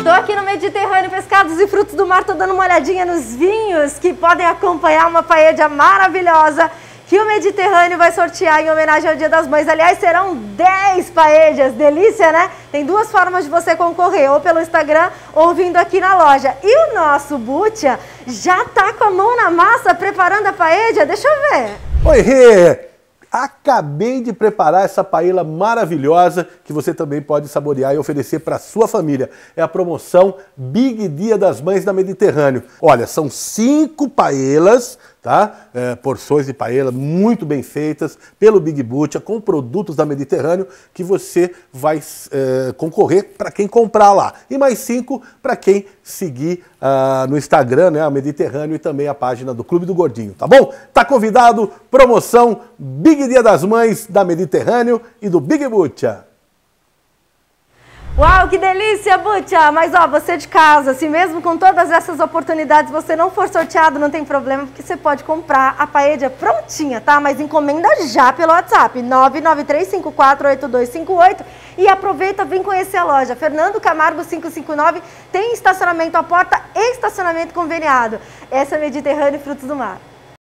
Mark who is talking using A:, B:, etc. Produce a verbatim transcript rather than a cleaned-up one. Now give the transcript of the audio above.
A: Tô aqui no Mediterrâneo Pescados e Frutos do Mar, tô dando uma olhadinha nos vinhos que podem acompanhar uma paella maravilhosa que o Mediterrâneo vai sortear em homenagem ao Dia das Mães. Aliás, serão dez paellas, delícia, né? Tem duas formas de você concorrer, ou pelo Instagram ou vindo aqui na loja. E o nosso Bucha já tá com a mão na massa preparando a paella, deixa eu ver.
B: Oi, Rê! Acabei de preparar essa paella maravilhosa que você também pode saborear e oferecer para sua família. É a promoção Big Dia das Mães da Mediterrâneo. Olha, são cinco paellas, tá? É, porções de paella muito bem feitas pelo Big Bucha, com produtos da Mediterrâneo que você vai é, concorrer para quem comprar lá. E mais cinco para quem seguir uh, no Instagram, né, a Mediterrâneo, e também a página do Clube do Gordinho, tá bom? Tá convidado, promoção Big Dia das Mães da Mediterrâneo e do Big Bucha.
A: Uau, que delícia, Bucha! Mas ó, você de casa, se mesmo com todas essas oportunidades você não for sorteado, não tem problema, porque você pode comprar a paella prontinha, tá? Mas encomenda já pelo WhatsApp, nove nove três cinco quatro oito dois cinco oito, e aproveita, vem conhecer a loja. Fernando Camargo quinhentos e cinquenta e nove, tem estacionamento à porta e estacionamento conveniado. Essa é Mediterrâneo e Frutos do Mar.